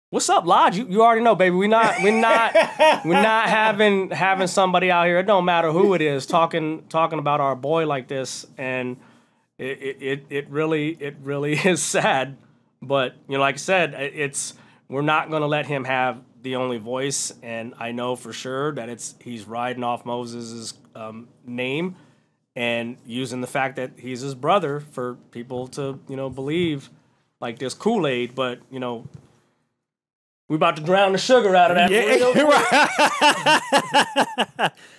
What's up, Lodge? You already know, baby. We're not having somebody out here. It don't matter who it is talking about our boy like this, and it really is sad. But like I said, we're not gonna let him have the only voice, and I know for sure that he's riding off Moses's name and using the fact that he's his brother for people to believe like this Kool-Aid, but we about to drown the sugar out of that. Yeah.